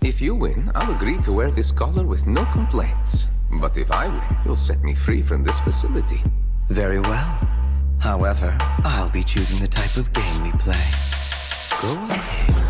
If you win, I'll agree to wear this collar with no complaints. But if I win, you'll set me free from this facility. Very well. However, I'll be choosing the type of game we play. Go ahead.